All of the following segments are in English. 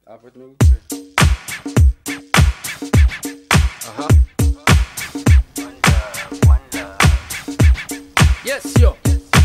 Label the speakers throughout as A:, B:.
A: Afternoon. Yes, yo.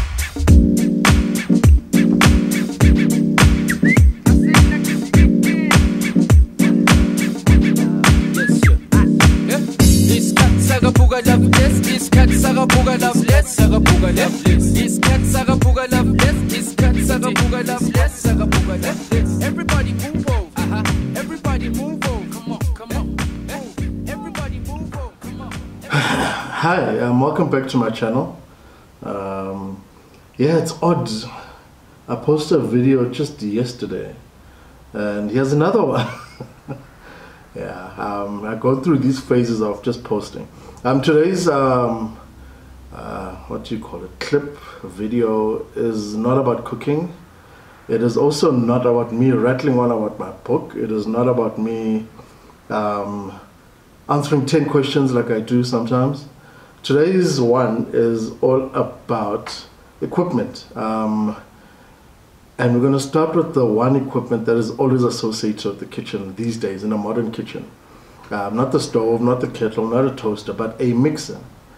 A: Everybody move over. Everybody move over. Come on. Everybody move over. Come on.
B: Hi, welcome back to my channel. Yeah, it's odd. I posted a video just yesterday, and here's another one. Yeah, I go through these phases of just posting. Today's what do you call it? Clip video is not about cooking. It is also not about me rattling on about my book. It is not about me answering 10 questions like I do sometimes. Today's one is all about equipment. And we're going to start with the one equipment that is always associated with the kitchen these days, in a modern kitchen. Not the stove, not the kettle, not a toaster, but a mixer.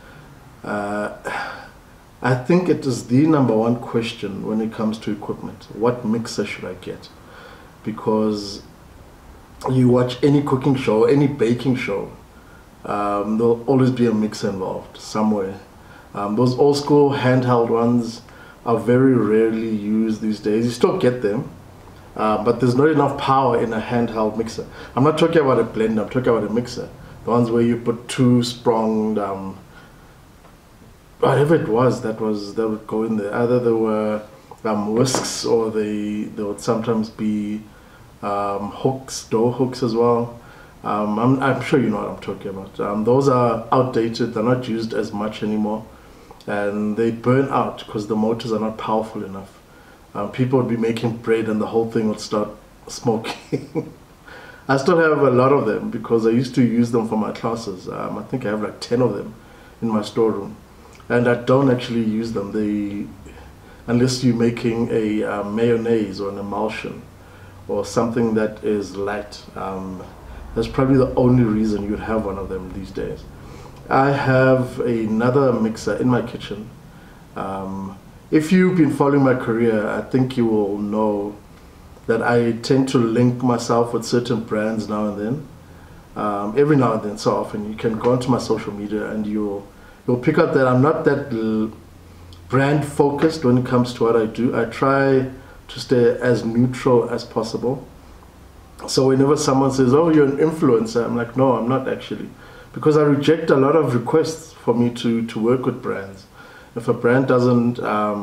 B: I think it is the number one question when it comes to equipment. What mixer should I get? Because you watch any cooking show, any baking show, there'll always be a mixer involved somewhere. Those old school handheld ones are very rarely used these days. You still get them, but there's not enough power in a handheld mixer. I'm not talking about a blender, I'm talking about a mixer. The ones where you put two-spronged, whatever it was that would go in there. Either there were whisks, or there would sometimes be hooks, door hooks as well. I'm sure you know what I'm talking about. Those are outdated, they're not used as much anymore, and they burn out because the motors are not powerful enough. People would be making bread and the whole thing would start smoking. I still have a lot of them because I used to use them for my classes. I think I have like 10 of them in my storeroom, and I don't actually use them unless you're making a mayonnaise or an emulsion or something that is light. That's probably the only reason you'd have one of them these days. I have another mixer in my kitchen. If you've been following my career, I think you will know that I tend to link myself with certain brands now and then. Every now and then, so often. You can go onto my social media and you'll pick up that I'm not that brand focused when it comes to what I do. I try to stay as neutral as possible. So whenever someone says, oh, you're an influencer, I'm like, no, I'm not actually. Because I reject a lot of requests for me to work with brands. If a brand doesn't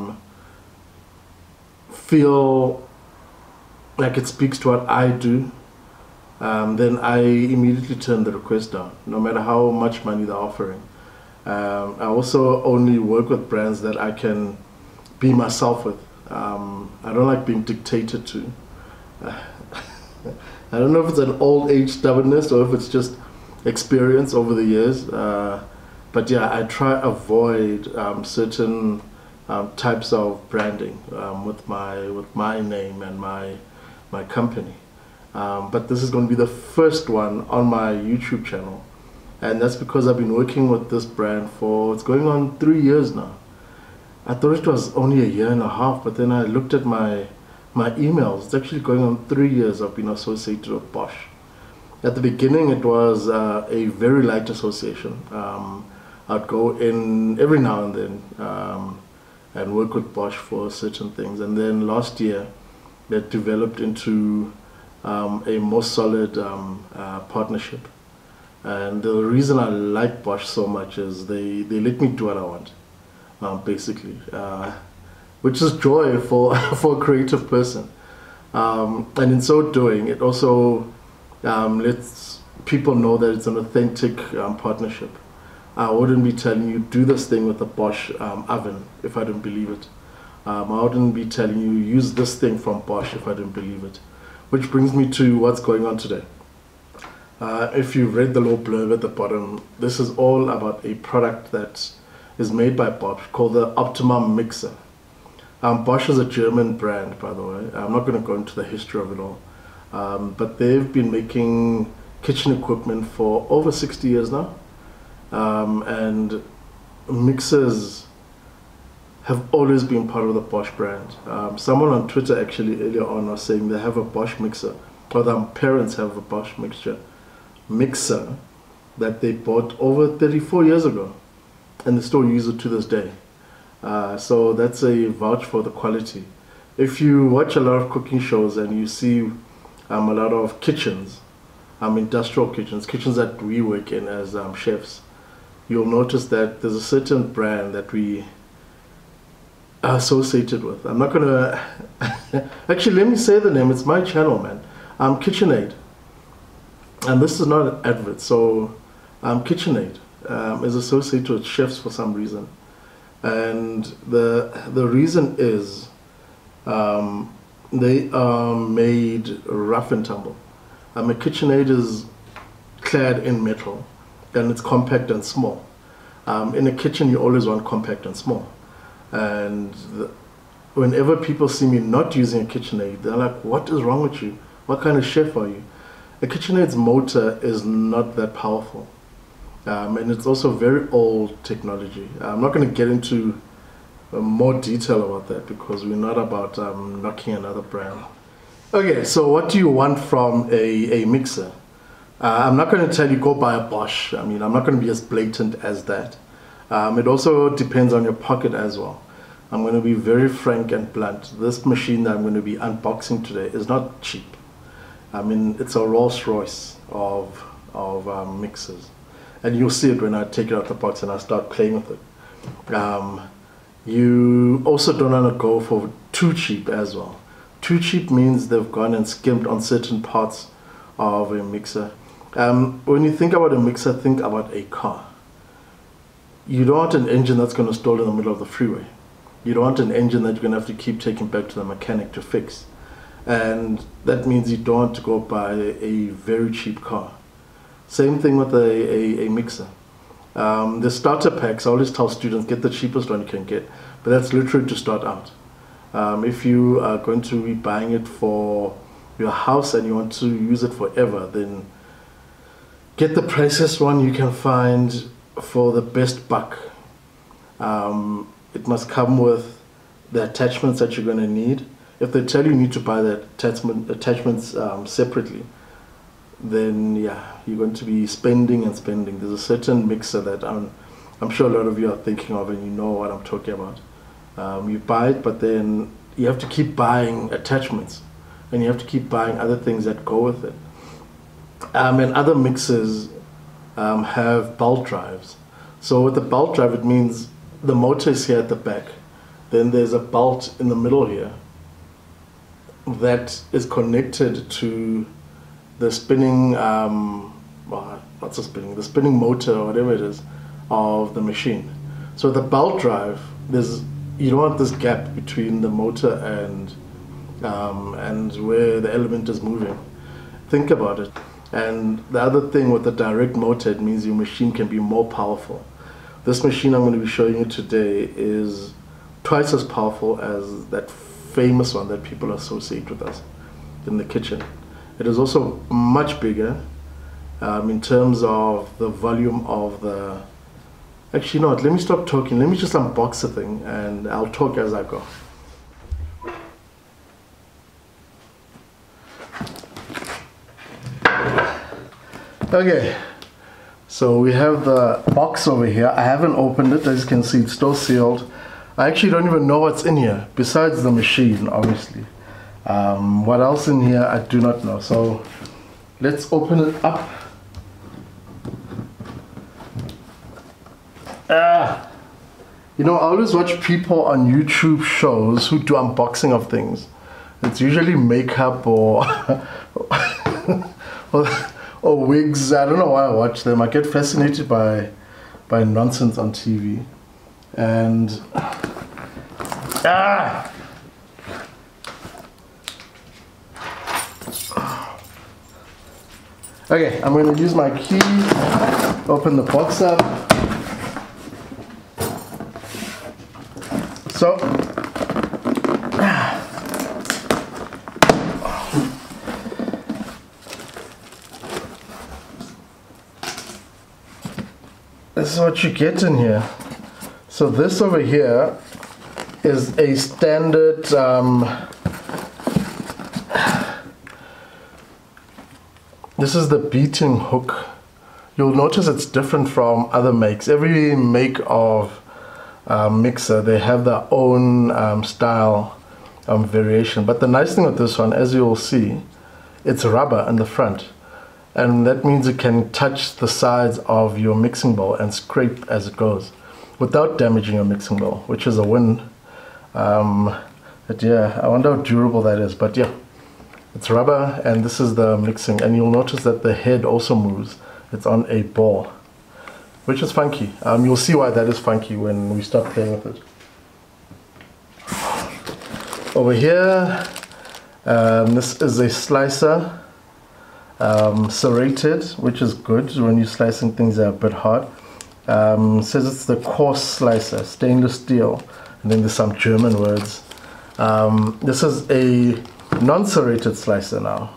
B: feel like it speaks to what I do, then I immediately turn the request down, no matter how much money they're offering. I also only work with brands that I can be myself with. I don't like being dictated to. I don't know if it's an old age stubbornness or if it's just experience over the years. But yeah, I try to avoid certain types of branding with my name and my company. But this is going to be the first one on my YouTube channel. And that's because I've been working with this brand for, it's going on 3 years now. I thought it was only a year and a half, but then I looked at my emails. It's actually going on 3 years I've been associated with Bosch. At the beginning it was a very light association. I'd go in every now and then and work with Bosch for certain things. And then last year it developed into a more solid partnership. And the reason I like Bosch so much is they let me do what I want, basically, which is joy for a creative person. And in so doing, it also lets people know that it's an authentic partnership. I wouldn't be telling you do this thing with a Bosch oven if I didn't believe it. I wouldn't be telling you use this thing from Bosch if I didn't believe it. Which brings me to what's going on today. If you've read the little blurb at the bottom, this is all about a product that is made by Bosch called the OptiMUM mixer. Bosch is a German brand, by the way. I'm not going to go into the history of it all. but they've been making kitchen equipment for over 60 years now. And mixers have always been part of the Bosch brand. Someone on Twitter actually earlier on was saying they have a Bosch mixer, or their parents have a Bosch mixer that they bought over 34 years ago, and they still use it to this day. So that's a vouch for the quality. If you watch a lot of cooking shows and you see a lot of kitchens, industrial kitchens that we work in as chefs, you'll notice that there's a certain brand that we are associated with. I'm not gonna actually, let me say the name. It's my channel, man. KitchenAid, and this is not an advert. So KitchenAid is associated with chefs for some reason, and the reason is they are made rough and tumble. A KitchenAid is clad in metal, and it's compact and small. In a kitchen, you always want compact and small. And whenever people see me not using a KitchenAid, they're like, what is wrong with you? What kind of chef are you? A KitchenAid's motor is not that powerful. And it's also very old technology. I'm not going to get into more detail about that because we're not about knocking another brand. Okay, so what do you want from a mixer? I'm not going to tell you go buy a Bosch. I'm not going to be as blatant as that. It also depends on your pocket as well. I'm going to be very frank and blunt. This machine that I'm going to be unboxing today is not cheap. It's a Rolls Royce of mixers. And you'll see it when I take it out the box and I start playing with it. You also don't want to go for too cheap as well. Too cheap means they've gone and skimped on certain parts of a mixer. When you think about a mixer, think about a car. You don't want an engine that's going to stall in the middle of the freeway. You don't want an engine that you're going to have to keep taking back to the mechanic to fix. And that means you don't want to go buy a very cheap car. Same thing with a mixer. The starter packs, I always tell students, get the cheapest one you can get. But that's literally to start out. If you are going to be buying it for your house and you want to use it forever, then get the priciest one you can find for the best buck. It must come with the attachments that you're going to need. If they tell you need to buy the attachments separately, then yeah, you're going to be spending and spending. There's a certain mixer that I'm sure a lot of you are thinking of, and you know what I'm talking about. You buy it, but then you have to keep buying attachments, and you have to keep buying other things that go with it. And other mixers have belt drives. So with the belt drive, it means the motor is here at the back. Then there's a belt in the middle here that is connected to the spinning, the spinning motor or whatever it is of the machine. So the belt drive, you don't want this gap between the motor and where the element is moving. Think about it. And the other thing with the direct motor, it means your machine can be more powerful. This machine I'm going to be showing you today is twice as powerful as that famous one that people associate with us in the kitchen. It is also much bigger in terms of the volume of the... Actually, no, let me stop talking. Let me just unbox the thing and I'll talk as I go. Okay, so we have the box over here. I haven't opened it. As you can see, it's still sealed. I actually don't even know what's in here, besides the machine, obviously. What else in here, I do not know. So let's open it up. You know, I always watch people on YouTube shows who do unboxing of things. It's usually makeup or or wigs. I don't know why I watch them. I get fascinated by nonsense on TV. And okay, I'm going to use my key, open the box up. So this is what you get in here. So this over here is a standard this is the beating hook. You'll notice it's different from other makes. Every make of mixer, they have their own style variation. But the nice thing with this one, as you'll see, it's rubber in the front. And that means it can touch the sides of your mixing bowl and scrape as it goes without damaging your mixing bowl, which is a win. But yeah, I wonder how durable that is. But yeah, it's rubber, and this is the mixing. And you'll notice that the head also moves. It's on a ball, which is funky. You'll see why that is funky when we start playing with it. Over here, this is a slicer, serrated, which is good when you're slicing things that are a bit hard. Says it's the coarse slicer, stainless steel, and then there's some German words. This is a non-serrated slicer now.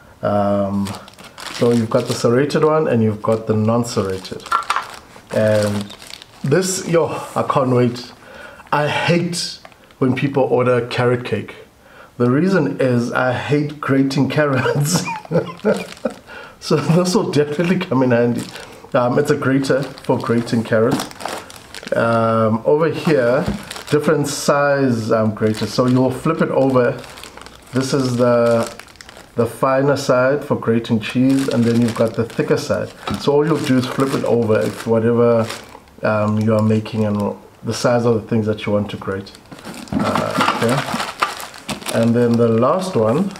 B: So you've got the serrated one and you've got the non-serrated. And this, yo, I can't wait. I hate when people order carrot cake. The reason is I hate grating carrots. So this will definitely come in handy. It's a grater for grating carrots. Over here, different size graters. So you'll flip it over. This is the finer side for grating cheese, and then you've got the thicker side. So all you'll do is flip it over if whatever you are making and the size of the things that you want to grate. Okay. And then the last one.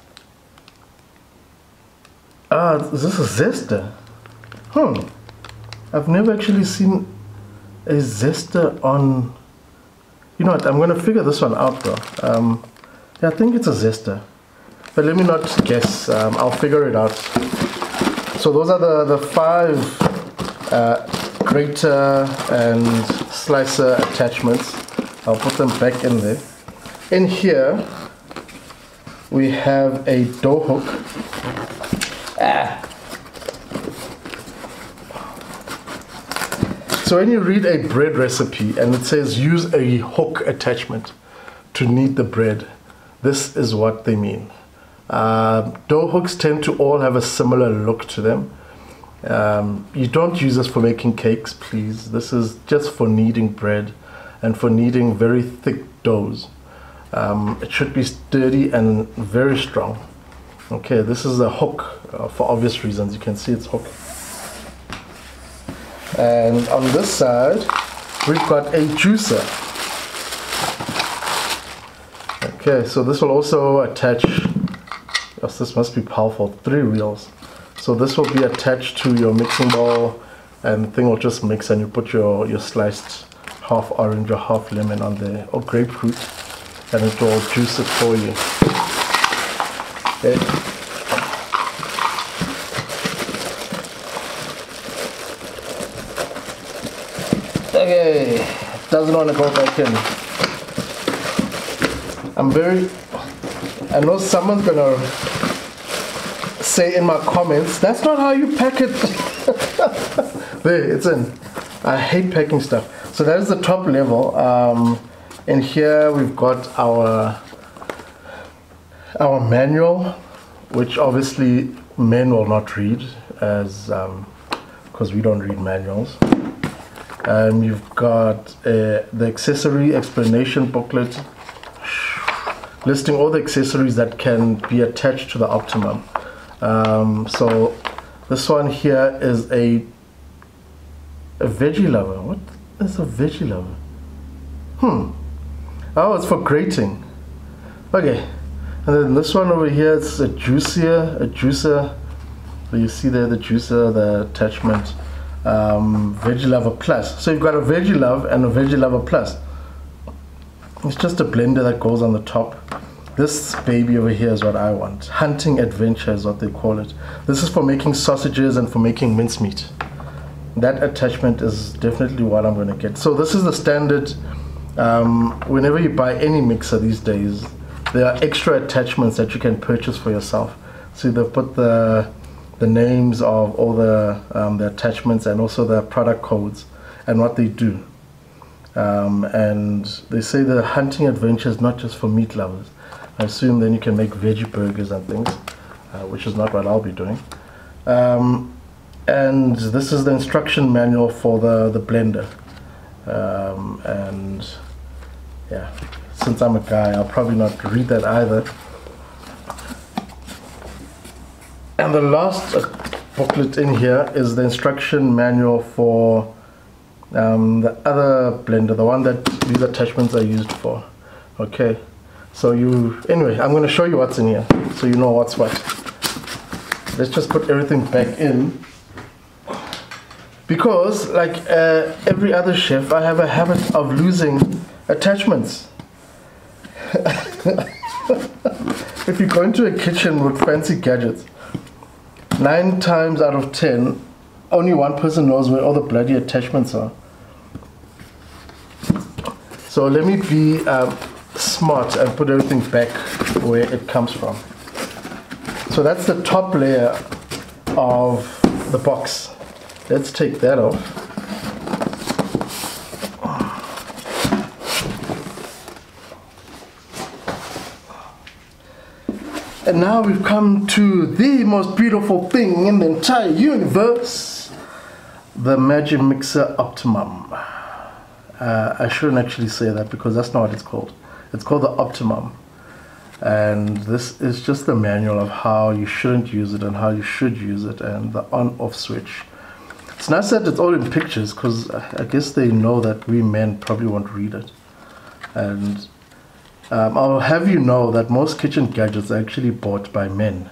B: Is this a zester? I've never actually seen a zester on. You know what? I'm gonna figure this one out, bro. Yeah, I think it's a zester. But let me not guess, I'll figure it out. So those are the 5 grater and slicer attachments. I'll put them back in there. In here, we have a dough hook. So when you read a bread recipe and it says use a hook attachment to knead the bread, this is what they mean. Dough hooks tend to all have a similar look to them. You don't use this for making cakes, please. This is just for kneading bread and for kneading very thick doughs. It should be sturdy and very strong. Okay, this is a hook for obvious reasons. You can see it's hook. And on this side, we've got a juicer. Okay, so this will also attach. Yes, this must be powerful, 3 wheels. So this will be attached to your mixing bowl, and the thing will just mix, and you put your sliced half orange or half lemon on there, or grapefruit, and it will juice it for you. Okay. Okay, it doesn't want to go back in. I know someone's gonna say in my comments, that's not how you pack it. There, it's in. I hate packing stuff. So that is the top level. In here we've got our manual, which obviously men will not read, as because we don't read manuals. You've got the accessory explanation booklet, listing all the accessories that can be attached to the OptiMUM. So this one here is a veggie lover. What is a veggie lover? Oh, it's for grating. Okay, and then this one over here, it's a juicer. So you see there the juicer, the attachment, veggie lover plus. So you've got a veggie love and a veggie lover plus. It's just a blender that goes on the top. This baby over here is what I want. Hunting adventure is what they call it. This is for making sausages and for making mincemeat. That attachment is definitely what I'm going to get. So this is the standard. Whenever you buy any mixer these days, there are extra attachments that you can purchase for yourself. So they've put the the names of all the attachments and also the product codes and what they do. And they say the hunting adventure is not just for meat lovers. I assume then you can make veggie burgers and things, which is not what I'll be doing. And this is the instruction manual for the blender. And yeah, since I'm a guy, I'll probably not read that either. And the last booklet in here is the instruction manual for the other blender, the one that these attachments are used for. Okay, so anyway, I'm going to show you what's in here so you know what's what. Let's just put everything back in, because like every other chef, I have a habit of losing attachments. If you go into a kitchen with fancy gadgets, 9 times out of 10, only one person knows where all the bloody attachments are. So let me be smart and put everything back where it comes from. So that's the top layer of the box. Let's take that off. And now we've come to the most beautiful thing in the entire universe, the Magic Mixer OptiMUM. I shouldn't actually say that because that's not what it's called. It's called the OptiMUM. And this is just the manual of how you shouldn't use it and how you should use it, and the on-off switch. It's nice that it's all in pictures, because I guess they know that we men probably won't read it. And I'll have you know that most kitchen gadgets are actually bought by men.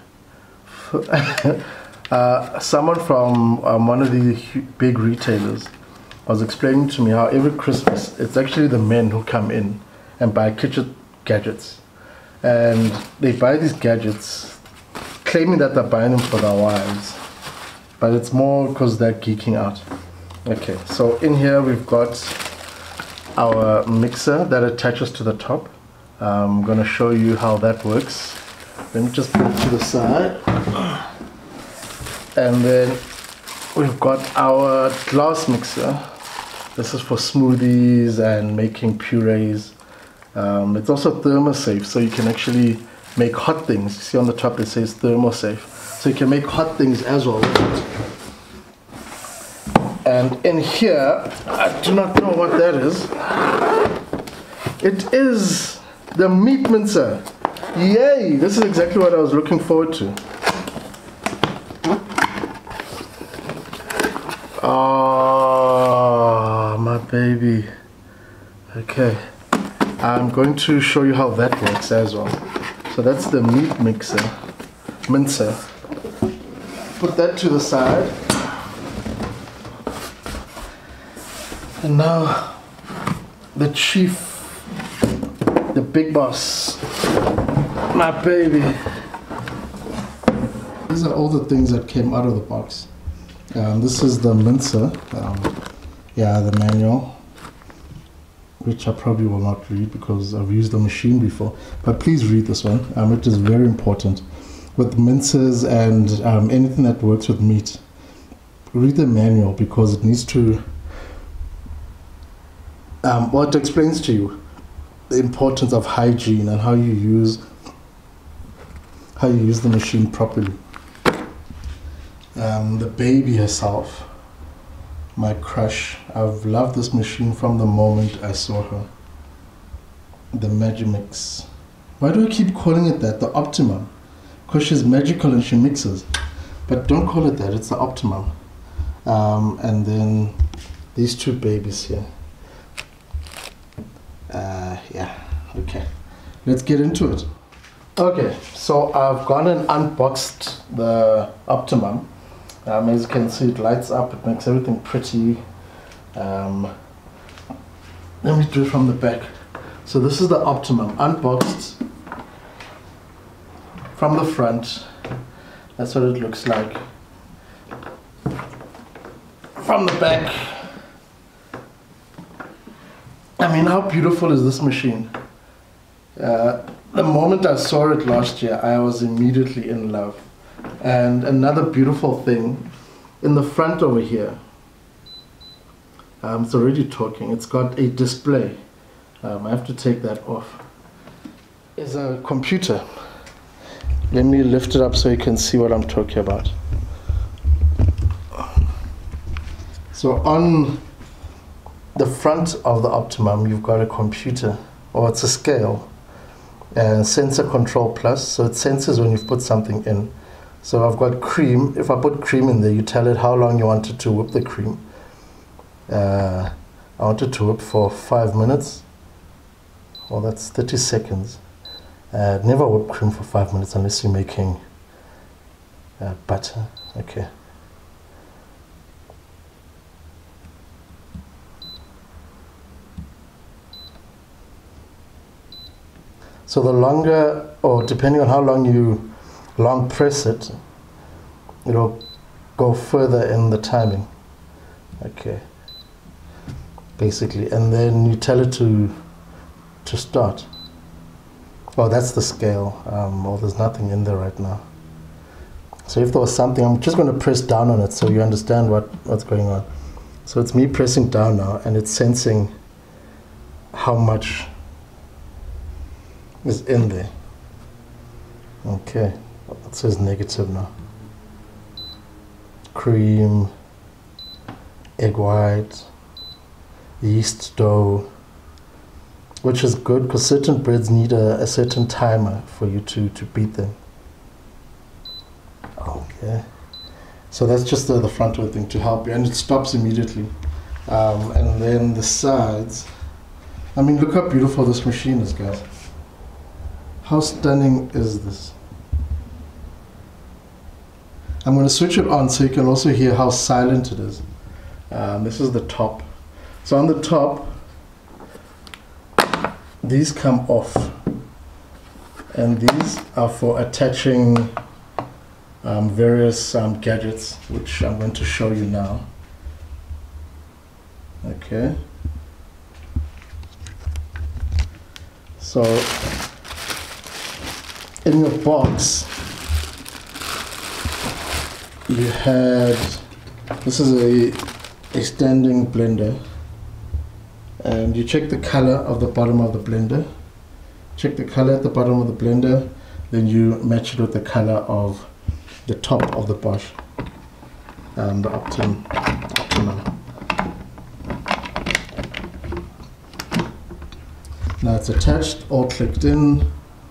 B: Someone from one of the big retailers was explaining to me how every Christmas it's actually the men who come in and buy kitchen gadgets. And they buy these gadgets claiming that they're buying them for their wives. But it's more because they're geeking out. Okay, so in here we've got our mixer that attaches to the top. I'm going to show you how that works. Let me just put it to the side. And then we've got our glass mixer. This is for smoothies and making purees. It's also thermosafe, so you can actually make hot things. You see on the top it says thermosafe. So you can make hot things as well with it. And in here, I do not know what that is. It is the meat mincer. Yay! This is exactly what I was looking forward to. Oh, my baby. Okay. I'm going to show you how that works as well. So that's the meat mincer. Put that to the side. And now the chief, the big boss, my baby. These are all the things that came out of the box. This is the mincer, yeah, the manual, which I probably will not read because I've used the machine before, but please read this one. It is very important. With mincers and anything that works with meat, read the manual because it needs to, well, it explains to you the importance of hygiene and how you use the machine properly. The baby herself, my crush. I've loved this machine from the moment I saw her. The Magimix. Why do I keep calling it that? The OptiMUM. Because she's magical and she mixes. But don't call it that, it's the OptiMUM. And then these two babies here. Yeah, okay. Let's get into it. Okay, so I've gone and unboxed the OptiMUM. As you can see, it lights up, it makes everything pretty. Let me do it from the back. So this is the OptiMUM, unboxed from the front. That's what it looks like. From the back. I mean, how beautiful is this machine? The moment I saw it last year, I was immediately in love. And another beautiful thing, in the front over here, it's already talking, it's got a display. I have to take that off. It's a computer. Let me lift it up so you can see what I'm talking about. So on the front of the OptiMUM, you've got a computer, or it's a scale, and sensor control plus, so it senses when you've put something in. So I've got cream. If I put cream in there, you tell it how long you want it to whip the cream. I want it to whip for 5 minutes. Well, that's 30 seconds. Never whip cream for 5 minutes unless you're making butter. Okay. So the longer, or depending on how long you long press it, it'll go further in the timing. Okay. Basically, and then you tell it to start. Oh, that's the scale. Well, there's nothing in there right now. So if there was something, I'm just going to press down on it so you understand what's going on. So it's me pressing down now, and it's sensing how much is in there. Okay, it says negative now. Cream, egg white, yeast dough, which is good because certain breads need a certain timer for you to beat them. Okay, so that's just the front of the thing to help you, and it stops immediately. And then the sides, I mean, look how beautiful this machine is, guys. How stunning is this? I'm going to switch it on so you can also hear how silent it is. This is the top. So on the top, these come off, and these are for attaching various gadgets, which I'm going to show you now. Okay. So in your box, you had, this is a standing blender, and you check the color of the bottom of the blender. Check the color at the bottom of the blender, then you match it with the color of the top of the Bosch, the OptiMUM. Now it's attached, all clicked in.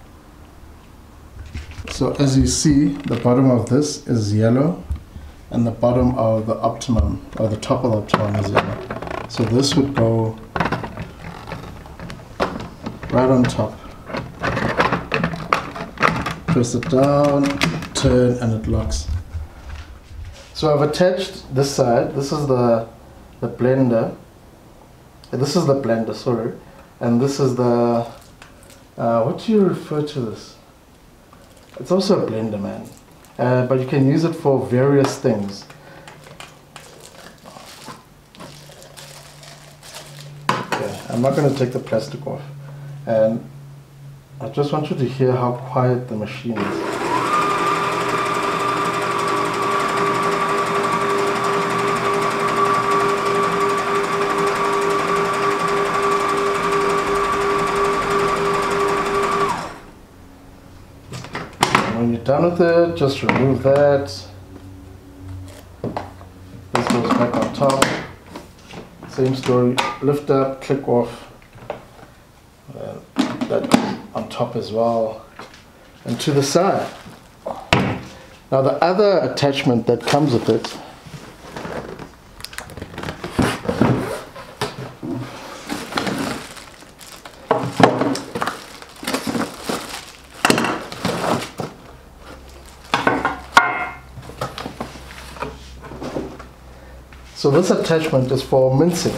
B: So as you see, the bottom of this is yellow, and the bottom of the OptiMUM, or the top of the OptiMUM, is yellow. So this would go right on top. Press it down, turn, and it locks. So I've attached this side. This is the blender. This is the blender, sorry. And this is the, what do you refer to this? It's also a blender, man. But you can use it for various things. Okay, I'm not going to take the plastic off. And I just want you to hear how quiet the machine is. When you're done with it, just remove that. This goes back on top. Same story, lift up, click off. That goes on top as well. And to the side. Now the other attachment that comes with it So this attachment is for mincing.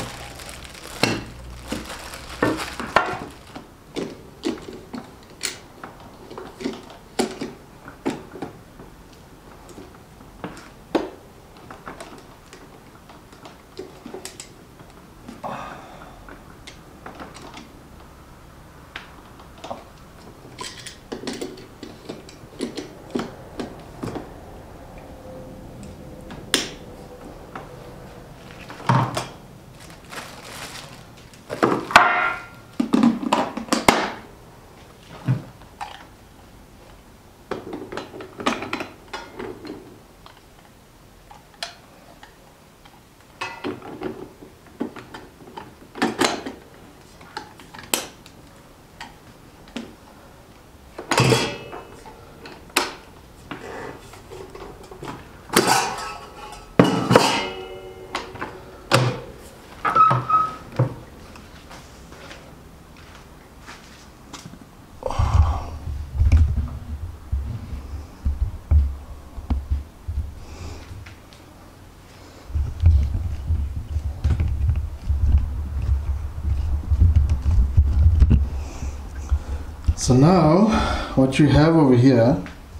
B: So now, what you have over here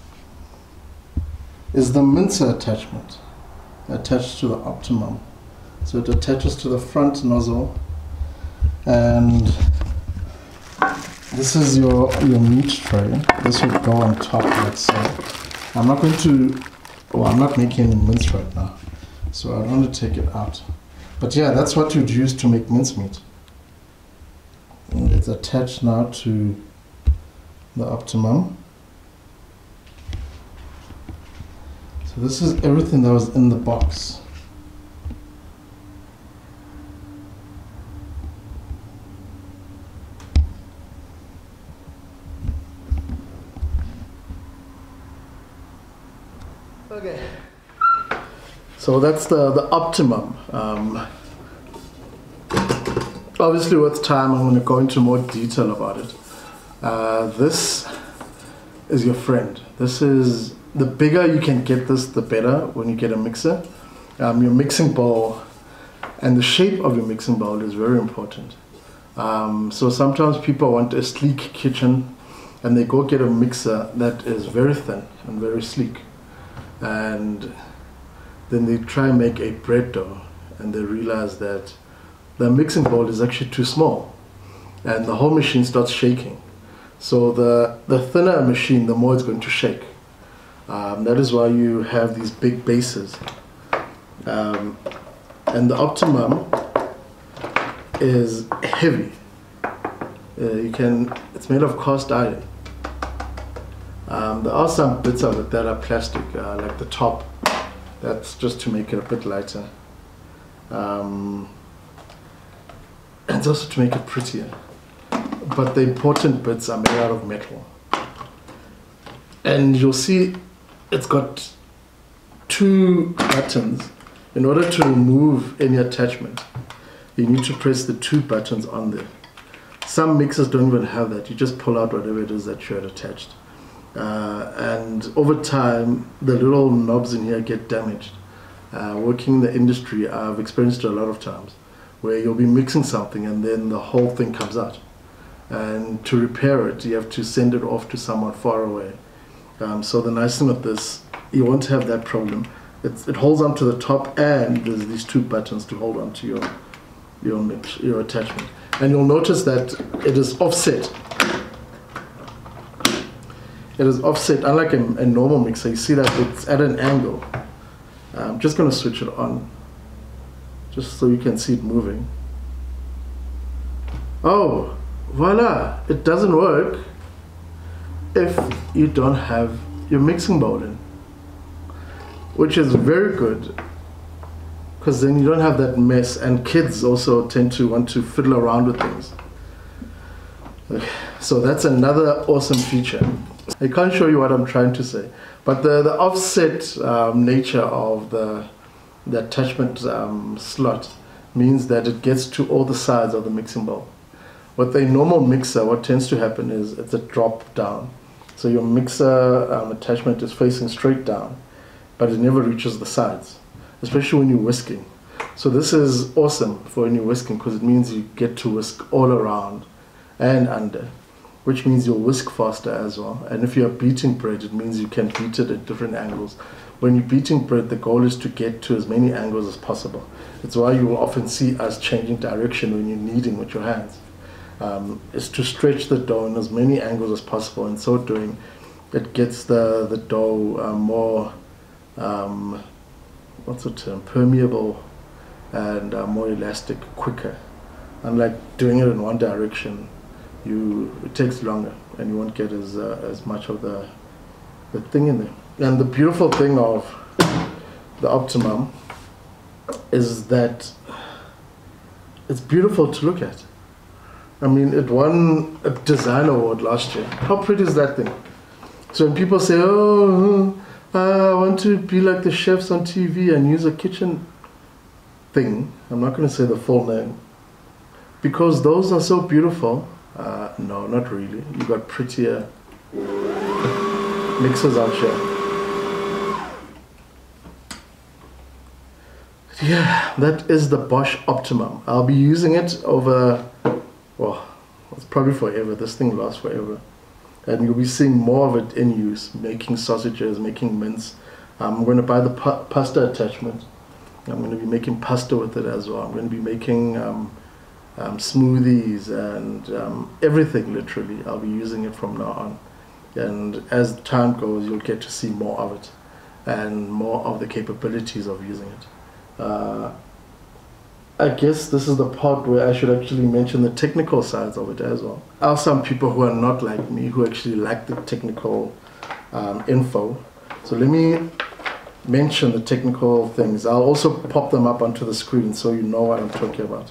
B: is the mincer attachment attached to the OptiMUM. So it attaches to the front nozzle, and this is your meat tray. This will go on top like so. I'm not going to, well, I'm not making any mince right now, so I don't want to take it out. But yeah, that's what you'd use to make mincemeat. And it's attached now to the OptiMUM. So this is everything that was in the box. Okay. So that's the OptiMUM. Obviously with time I'm going to go into more detail about it. This is your friend. This is, the bigger you can get this, the better when you get a mixer. Your mixing bowl and the shape of your mixing bowl is very important. So sometimes people want a sleek kitchen and they go get a mixer that is very thin and very sleek. And then they try and make a bread dough and they realize that the mixing bowl is actually too small and the whole machine starts shaking. So the thinner a machine, the more it's going to shake. That is why you have these big bases. And the OptiMUM is heavy. It's made of cast iron. There are some bits of it that are plastic, like the top. That's just to make it a bit lighter. And it's also to make it prettier. But the important bits are made out of metal. And you'll see it's got two buttons. In order to remove any attachment, you need to press the two buttons on there. Some mixers don't even have that. You just pull out whatever it is that you had attached. And over time, the little knobs in here get damaged. Working in the industry, I've experienced it a lot of times, where you'll be mixing something and then the whole thing comes out. And to repair it, you have to send it off to someone far away. So the nice thing with this, you won't have that problem. It holds onto the top, and there's these two buttons to hold onto your attachment. And you'll notice that it is offset. It is offset, unlike a normal mixer. You see that it's at an angle. I'm just going to switch it on, just so you can see it moving. Oh, voila! It doesn't work if you don't have your mixing bowl in, which is very good, because then you don't have that mess, and kids also tend to want to fiddle around with things. So that's another awesome feature. I can't show you what I'm trying to say, but the offset nature of the attachment slot means that it gets to all the sides of the mixing bowl. With a normal mixer, what tends to happen is it's a drop down. So your mixer attachment is facing straight down, but it never reaches the sides, especially when you're whisking. So this is awesome for when you're whisking, because it means you get to whisk all around and under, which means you'll whisk faster as well. And if you're beating bread, it means you can beat it at different angles. When you're beating bread, the goal is to get to as many angles as possible. It's why you will often see us changing direction when you're kneading with your hands. Is to stretch the dough in as many angles as possible. In so doing, it gets the dough more, what's the term, permeable and more elastic quicker. Unlike doing it in one direction, it takes longer and you won't get as much of the thing in there. And the beautiful thing of the OptiMUM is that it's beautiful to look at. I mean, it won a design award last year. How pretty is that thing? So when people say, oh, I want to be like the chefs on TV and use a kitchen thing, I'm not going to say the full name, because those are so beautiful. No, not really. You got prettier mixers out here. Yeah, that is the Bosch OptiMUM. I'll be using it over, well, it's probably forever. This thing lasts forever. and you'll be seeing more of it in use, making sausages, making mince. I'm going to buy the pasta attachment. I'm going to be making pasta with it as well. I'm going to be making smoothies and everything, literally. I'll be using it from now on. And as time goes, you'll get to see more of it and more of the capabilities of using it. I guess this is the part where I should actually mention the technical sides of it as well. There are some people who are not like me, who actually like the technical info. So let me mention the technical things. I'll also pop them up onto the screen so you know what I'm talking about.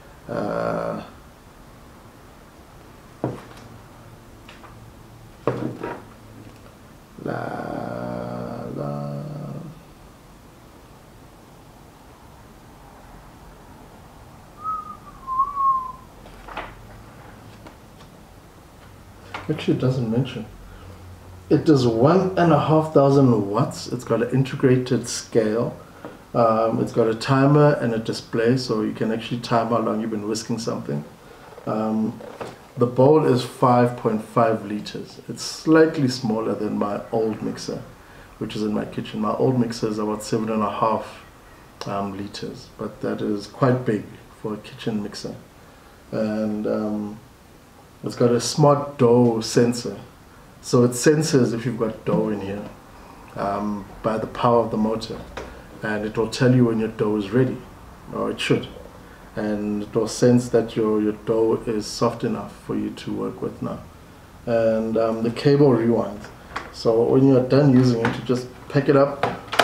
B: Actually, it doesn't mention. It is 1,500 watts. It's got an integrated scale. It's got a timer and a display, so you can actually time how long you've been whisking something. The bowl is 5.5 liters. It's slightly smaller than my old mixer, which is in my kitchen. My old mixer is about 7.5 liters, but that is quite big for a kitchen mixer. And it's got a smart dough sensor. So it senses if you've got dough in here by the power of the motor. And it will tell you when your dough is ready, or it should. And it will sense that your dough is soft enough for you to work with now. And the cable rewinds. So when you're done using it, you just pick it up.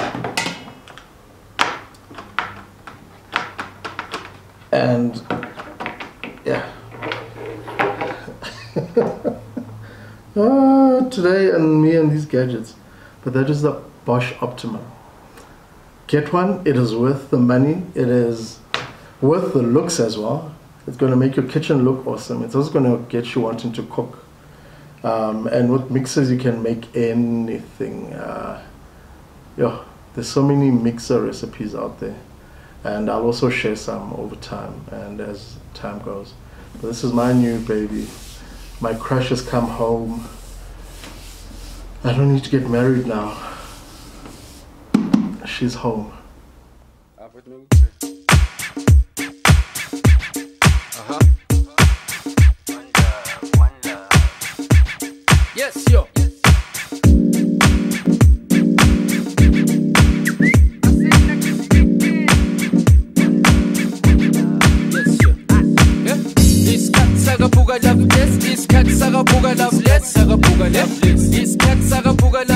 B: And yeah. Today and me and these gadgets. But that is the Bosch OptiMUM. Get one. It is worth the money. It is worth the looks as well. It's going to make your kitchen look awesome. It's also going to get you wanting to cook. And with mixers you can make anything. There's so many mixer recipes out there, and I'll also share some over time and as time goes. But this is my new baby. My crush has come home. I don't need to get married now. She's home.
A: Yes, yo. Iskhathi sakabuka love, let's. Iskhathi sakabuka love, let's. Iskhathi sakabuka love.